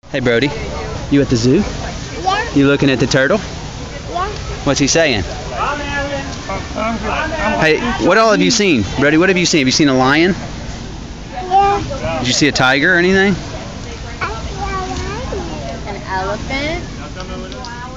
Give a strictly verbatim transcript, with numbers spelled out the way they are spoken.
Hey Brody, you at the zoo? Yeah. You looking at the turtle? Yeah. What's he saying? Hey, what all have you seen? Brody, what have you seen? Have you seen a lion? Yeah. Did you see a tiger or anything? I see a lion. An elephant.